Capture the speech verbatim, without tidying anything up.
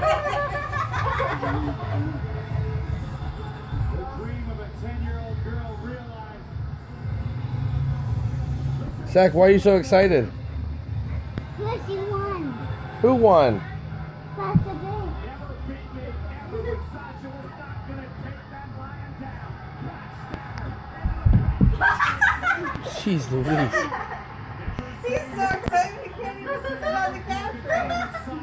dream of a ten-year-old girl realized. Zach, why are you so excited? Because she won. Who won? Sasha Banks. Never beat me ever, but Sasha was not going to take that lion down. Jeez Louise. He's so excited he can't even sit on the couch.